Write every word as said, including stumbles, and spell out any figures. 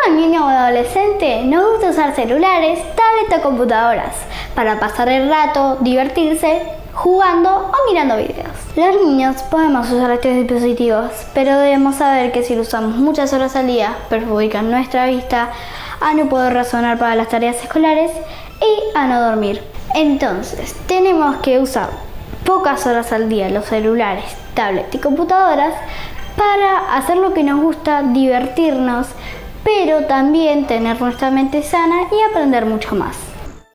todo niño o adolescente nos gusta usar celulares, tablets o computadoras para pasar el rato, divertirse, jugando o mirando videos. Los niños podemos usar estos dispositivos, pero debemos saber que si lo usamos muchas horas al día, perjudican nuestra vista, a no poder razonar para las tareas escolares y a no dormir. Entonces, tenemos que usar pocas horas al día los celulares, tablets y computadoras para hacer lo que nos gusta, divertirnos, pero también tener nuestra mente sana y aprender mucho más.